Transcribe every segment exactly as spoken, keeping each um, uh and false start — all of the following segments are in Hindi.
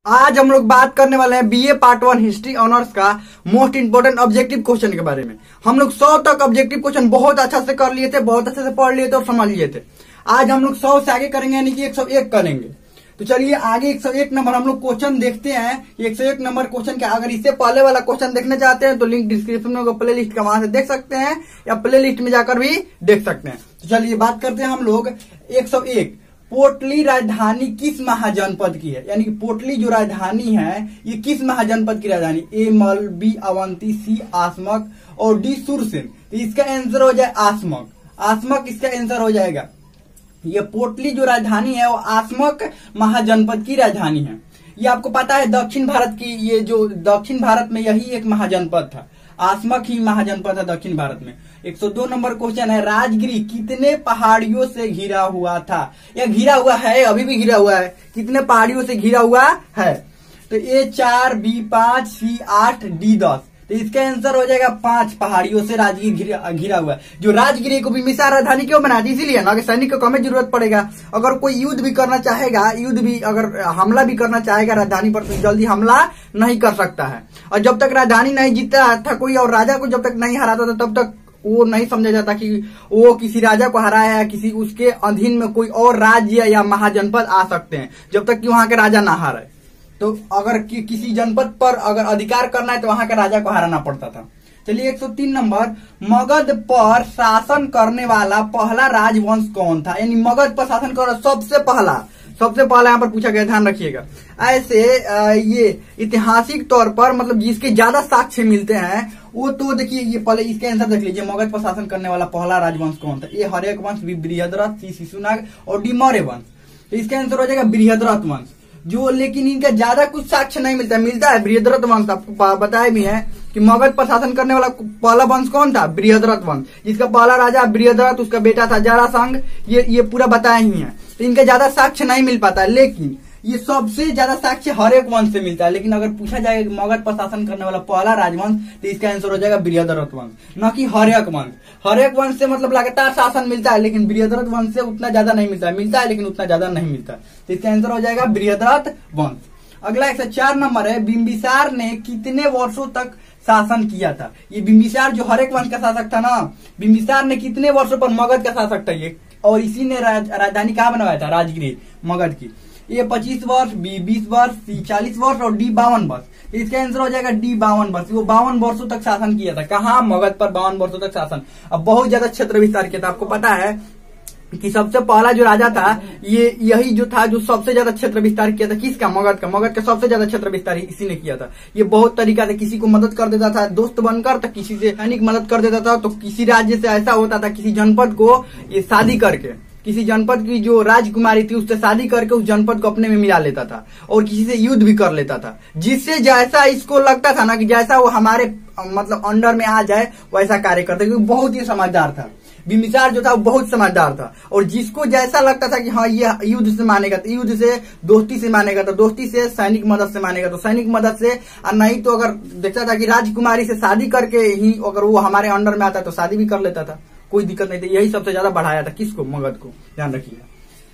आज हम लोग बात करने वाले हैं BA part one history honours का मोस्ट इंपोर्टेंट ऑब्जेक्टिव क्वेश्चन के बारे में। हम लोग सौ तक ऑब्जेक्टिव क्वेश्चन बहुत अच्छा से कर लिए थे, बहुत अच्छे से पढ़ लिए थे और समझ लिए थे। आज हम लोग सौ से आगे करेंगे, यानी कि एक सौ एक करेंगे। तो चलिए आगे एक सौ एक नंबर हम लोग क्वेश्चन देखते हैं। एक सौ एक नंबर क्वेश्चन क्या, अगर इससे पहले वाला क्वेश्चन देखना चाहते हैं तो लिंक डिस्क्रिप्शन में प्ले लिस्ट का, वहां से देख सकते हैं या प्ले लिस्ट में जाकर भी देख सकते हैं। तो चलिए बात करते हैं हम लोग एक सौ एक। पोटली राजधानी किस महाजनपद की है, यानी कि पोटली जो राजधानी है ये किस महाजनपद की राजधानी? ए मल, बी अवंती, सी आसमक और डी सुरसेन। तो इसका आंसर हो जाए आसमक। आसमक इसका आंसर हो जाएगा। ये पोटली जो राजधानी है वो आसमक महाजनपद की राजधानी है। ये आपको पता है दक्षिण भारत की, ये जो दक्षिण भारत में यही एक महाजनपद था, आसमक ही महाजनपद है दक्षिण भारत में। एक सौ दो नंबर क्वेश्चन है, राजगिरी कितने पहाड़ियों से घिरा हुआ था? या घिरा हुआ है, अभी भी घिरा हुआ है। कितने पहाड़ियों से घिरा हुआ है? तो ए चार, बी पांच, सी आठ, डी दस। तो इसका आंसर हो जाएगा पांच पहाड़ियों से राजगिरी घिरा, घिरा हुआ है। जो राजगिरी को बिंबिसार राजधानी क्यों बना दी? इसीलिए ना कि सैनिक को कम जरूरत पड़ेगा। अगर कोई युद्ध भी करना चाहेगा, युद्ध भी अगर हमला भी करना चाहेगा राजधानी पर, तो जल्दी हमला नहीं कर सकता है। और जब तक राजधानी नहीं जीतता था कोई और राजा को जब तक नहीं हराता था तब तक वो नहीं समझा जाता कि वो किसी राजा को हराया है, किसी उसके अधीन में कोई और राज्य या महाजनपद आ सकते हैं, जब तक कि वहां के राजा ना हारे। तो अगर कि, किसी जनपद पर अगर अधिकार करना है तो वहां के राजा को हराना पड़ता था। चलिए एक सौ तीन नंबर, मगध पर शासन करने वाला पहला राजवंश कौन था? यानी मगध पर शासन कर सबसे पहला सबसे पहला यहाँ पर पूछा गया, ध्यान रखिएगा। ऐसे ये ऐतिहासिक तौर पर मतलब जिसके ज्यादा साक्ष्य मिलते हैं वो, तो देखिए ये पहले इसके आंसर देख लीजिए। मगध पर शासन करने वाला पहला राजवंश कौन था? ए हर्यक वंश, बी बृहद्रथ, सी शिशुनाग और डी मौर्य वंश। तो इसका आंसर हो जाएगा बृहद्रथ वंश। जो लेकिन इनका ज्यादा कुछ साक्ष्य नहीं मिलता है, मिलता है बृहद्रथ वंश। आपको बताया भी है कि मगध पर शासन करने वाला पहला वंश कौन था? बृहद्रथ वंश, जिसका पहला राजा बृहद्रथ, उसका बेटा था जरासंध। ये ये पूरा बताया ही है। तो इनका ज्यादा साक्ष्य नहीं मिल पाता है, लेकिन ये सबसे ज्यादा साक्ष्य हर्यक वंश से मिलता है। लेकिन अगर पूछा जाएगा मगध पर शासन करने वाला पहला राजवंश, तो इसका आंसर हो जाएगा बृहद्रथ वंश, न कि हर्यक वंश। हर्यक वंश से मतलब लगातार शासन मिलता है, लेकिन बृहद्रथ वंश से उतना ज्यादा नहीं मिलता है। मिलता है लेकिन उतना ज्यादा नहीं मिलता। तो इसका आंसर हो जाएगा बृहद्रथ वंश। अगला एक सौ चार नंबर है, बिंबिसार ने कितने वर्षों तक शासन किया था? ये बिंबिसार जो हर्यक वंश का शासक था ना, बिंबिसार ने कितने वर्षों पर मगध का शासक था ये, और इसी ने राज, राजधानी कहाँ बनवाया था? राजगिरी, मगध की। ए पच्चीस वर्ष, बी बीस वर्ष, सी चालीस वर्ष और डी बावन वर्ष। इसका आंसर हो जाएगा डी बावन वर्ष। वो बावन वर्षों तक शासन किया था। कहाँ? मगध पर बावन वर्षों तक शासन। अब बहुत ज्यादा क्षेत्र विस्तार किया था। आपको पता है कि सबसे पहला जो राजा था ये यही जो था जो सबसे ज्यादा क्षेत्र विस्तार किया था। किसका? मगध का। मगध का सबसे ज्यादा क्षेत्र विस्तार इसी ने किया था। ये बहुत तरीका से किसी को मदद कर देता था दोस्त बनकर, तो किसी से सैनिक मदद कर देता था, तो किसी राज्य से ऐसा होता था किसी जनपद को ये शादी करके, किसी जनपद की जो राजकुमारी थी उससे शादी करके उस जनपद को अपने में मिला लेता था और किसी से युद्ध भी कर लेता था, जिससे जैसा इसको लगता था ना कि जैसा वो हमारे मतलब अंडर में आ जाए वैसा कार्य करता, क्योंकि बहुत ही समझदार था। बिंबिसार जो था वो बहुत समझदार था, और जिसको जैसा लगता था कि हाँ ये युद्ध से मानेगा तो युद्ध से, दोस्ती से मानेगा तो दोस्ती से, सैनिक मदद से मानेगा तो सैनिक मदद से, और नहीं तो अगर देखता था कि राजकुमारी से शादी करके ही अगर वो हमारे अंडर में आता तो शादी भी कर लेता था, कोई दिक्कत नहीं थी। यही सबसे ज्यादा बढ़ाया था किसको? मगध को। ध्यान रखिएगा।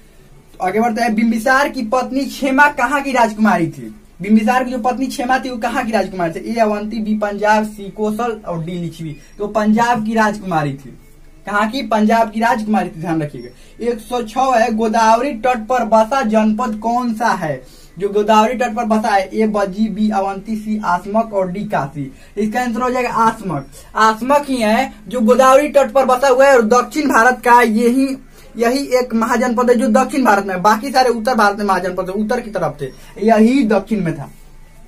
तो आगे बढ़ते हैं, बिंबिसार की पत्नी क्षेमा कहाँ की राजकुमारी थी? बिंबिसार की जो पत्नी क्षेमा थी वो कहाँ की राजकुमारी थी? A Avanti, B Punjab, C Kaushal और डी लिच्छवी। तो पंजाब की राजकुमारी थी। कहाँ की? पंजाब की राजकुमारी थी। ध्यान रखिएगा। एक सौ छह है, गोदावरी तट पर बसा जनपद कौन सा है? जो गोदावरी तट पर बसा है, ए बज्जी, बी अवंती, सी आसमक और डी काशी। इसका आंसर हो जाएगा आसमक। आसमक ही है जो गोदावरी तट पर बसा हुआ है, और दक्षिण भारत का यही यही एक महाजनपद है जो दक्षिण भारत में। बाकी सारे उत्तर भारत में महाजनपद उत्तर की तरफ थे, यही दक्षिण में था।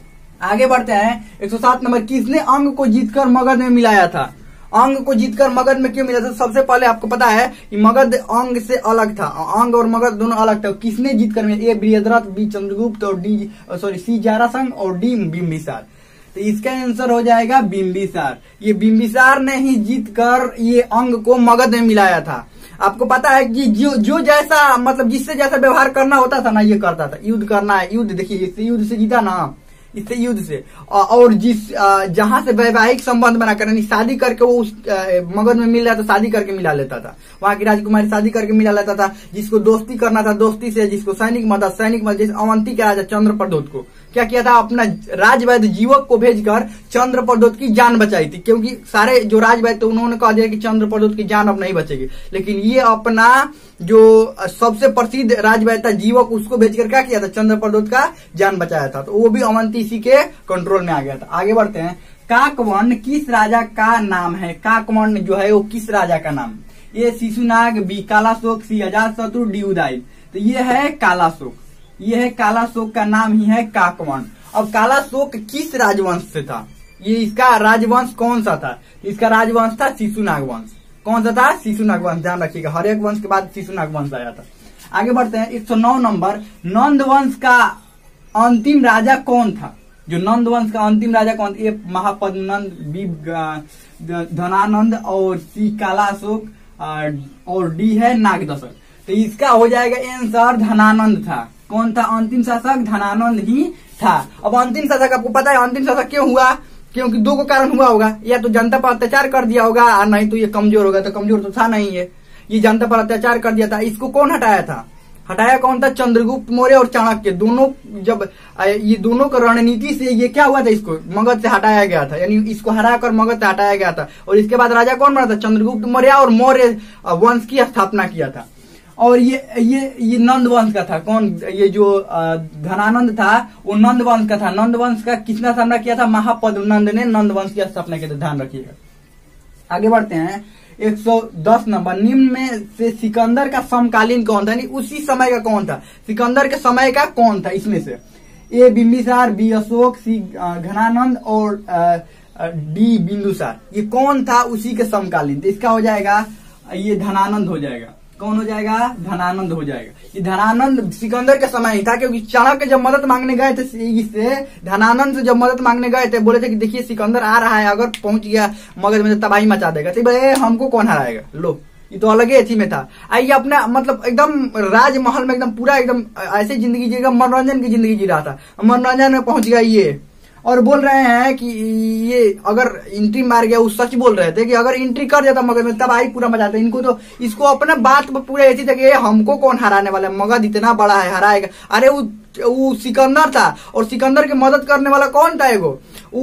आगे बढ़ते हैं, एक सौ सात नंबर, किसने अंग को जीतकर मगध में मिलाया था? अंग को जीतकर मगध में क्यों मिला था? सबसे पहले आपको पता है कि मगध अंग से अलग था, अंग और मगध दोनों अलग था। किसने जीतकर मिला? ए बृहद्रथ, बी चंद्रगुप्त और डी सॉरी सी जरासंध और डी बिंबिसार। तो इसका आंसर हो जाएगा बिंबिसार। ये बिंबिसार ने ही जीतकर ये अंग को मगध में मिलाया था। आपको पता है कि जो जो जैसा मतलब जिससे जैसा व्यवहार करना होता था ना ये करता था। युद्ध करना है, युद्ध देखिए युद्ध से जीता ना, इससे युद्ध से, और जिस जहां से वैवाहिक संबंध बनाकर यानी शादी करके वो उस मगध में मिल रहा था, शादी करके मिला लेता था, वहां की राजकुमारी शादी करके मिला लेता था। जिसको दोस्ती करना था दोस्ती से, जिसको सैनिक मदद सैनिक मदद, जैसे अवंती के राजा चंद्रप्रद्योत को क्या किया था, अपना राजवैद्य जीवक को भेजकर चंद्रप्रद्योत की जान बचाई थी, क्योंकि सारे जो राजवैद्य थे उन्होंने कहा दिया कि चंद्रप्रद्योत की जान अब नहीं बचेगी, लेकिन ये अपना जो सबसे प्रसिद्ध राजवैद्य था जीवक उसको भेजकर क्या किया था, चंद्रप्रद्योत का जान बचाया था। तो वो भी अवंती इसी के कंट्रोल में आ गया था। आगे बढ़ते हैं, काकवर्ण किस राजा का नाम है? काकवर्ण जो है वो किस राजा का नाम? A Shishunaga, B Kalashoka, C Ajatashatru, D Udayana. तो ये है कालाशोक, ये है कालाशोक का नाम ही है काकवर्ण। अब कालाशोक किस राजवंश से था? ये इसका राजवंश कौन सा था? इसका राजवंश था शिशुनाग वंश। कौन सा था? शिशुनाग वंश। ध्यान रखिएगा, हर एक वंश के बाद शिशुनाग वंश आया था। आगे बढ़ते हैं, एक सौ नौ नंबर, नंद वंश का अंतिम राजा कौन था? जो नंद वंश का अंतिम राजा कौन? ए महापद्मनंद, बी धनानंद, और सी कालाशोक, और डी है नागदशक। तो इसका हो जाएगा आंसर धनानंद था। कौन था अंतिम शासक? धनानंद ही था। अब अंतिम शासक आपको पता है अंतिम शासक क्यों हुआ? क्योंकि दो को कारण हुआ होगा, या तो जनता पर अत्याचार कर दिया होगा, और नहीं तो ये कमजोर होगा। तो कमजोर तो था नहीं, ये ये जनता पर अत्याचार कर दिया था। इसको कौन हटाया था? हटाया कौन था? चंद्रगुप्त मौर्य और चाणक्य। दोनों जब ये दोनों का रणनीति से ये क्या हुआ था, इसको मगध से हटाया गया था, यानी इसको हराकर मगध से हटाया गया था। और इसके बाद राजा कौन बना था? चंद्रगुप्त मौर्य, और मौर्य वंश की स्थापना किया था। और ये ये ये नंद वंश का था। कौन? ये जो धनानंद था वो नंद वंश का था। नंद वंश का किसने स्थापना किया था? महापद्मनंद ने नंद वंश की स्थापना की। ध्यान रखिएगा। आगे बढ़ते हैं, एक सौ दस नंबर, निम्न में से सिकंदर का समकालीन कौन था? यानी उसी समय का कौन था? सिकंदर के समय का कौन था इसमें से? A Bimbisara, B Ashoka, C Ghananand, और डी बिंदुसार। ये कौन था उसी के समकालीन? तो इसका हो जाएगा ये धनानंद हो जाएगा। कौन हो जाएगा? धनानंद हो जाएगा। ये धनानंद सिकंदर के समय ही था, क्योंकि चाणक्य जब मदद मांगने गए थे इससे, धनानंद से जब मदद मांगने गए थे, बोले थे कि देखिए सिकंदर आ रहा है, अगर पहुंच गया मगध में तो तबाही मचा देगा। तो भाई हमको कौन हराएगा? लो, ये तो अलग ही में था। आइए अपना मतलब एकदम राजमहल में एकदम पूरा एकदम ऐसे जिंदगी जी रहा, मनोरंजन की जिंदगी जी रहा था, मनोरंजन में पहुंच गया ये, और बोल रहे हैं कि ये अगर एंट्री मार गया, वो सच बोल रहे थे कि अगर एंट्री कर जाता मगध में तब आई पूरा मजा आता। इनको तो इसको अपने बात पर पूरा ऐसी था कि हमको कौन हराने वाला है, मगध इतना बड़ा है, हराएगा। अरे वो वो सिकंदर था, और सिकंदर की मदद करने वाला कौन था? एगो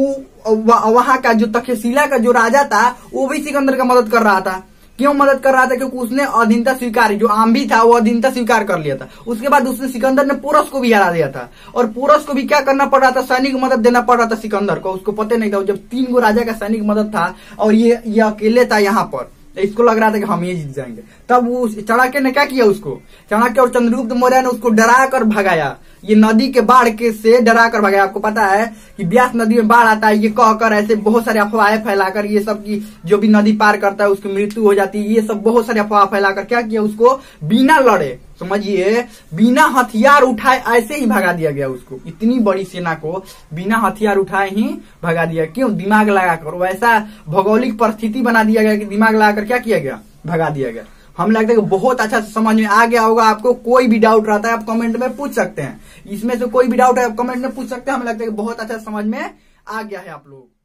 वो वहां का जो तक्षशिला का जो राजा था वो भी सिकंदर का मदद कर रहा था। क्यों मदद कर रहा था? क्योंकि उसने अधीनता स्वीकार, जो आम्भी था वो अधीनता स्वीकार कर लिया था। उसके बाद उसने सिकंदर ने पोरस को भी हरा दिया था, और पोरस को भी क्या करना पड़ रहा था? सैनिक मदद देना पड़ रहा था सिकंदर को। उसको पता नहीं था, जब तीन गो राजा का सैनिक मदद था और ये ये अकेले था यहाँ पर, इसको लग रहा था कि हम ये जीत जाएंगे। तब वो चाणक्य ने क्या किया? उसको चाणक्य और चंद्रगुप्त मौर्य ने उसको डरा कर भगाया। ये नदी के बाढ़ के से डरा कर भगाया। आपको पता है कि ब्यास नदी में बाढ़ आता है, ये कहकर ऐसे बहुत सारे अफवाहें फैलाकर, ये सब की जो भी नदी पार करता है उसकी मृत्यु हो जाती है, ये सब बहुत सारे अफवाह फैलाकर क्या किया? उसको बिना लड़े, समझिए बिना हथियार उठाए ऐसे ही भगा दिया गया उसको। इतनी बड़ी सेना को बिना हथियार उठाए ही भगा दिया। क्यों? दिमाग लगाकर। वैसा भौगोलिक परिस्थिति बना दिया गया कि दिमाग लगाकर क्या किया गया? भगा दिया गया। हमें लगता है कि बहुत अच्छा समझ में आ गया होगा आपको। कोई भी डाउट रहता है आप कमेंट में पूछ सकते हैं, इसमें से कोई भी डाउट है आप कमेंट में पूछ सकते हैं। हमें लगता है कि बहुत अच्छा समझ में आ गया है आप लोग।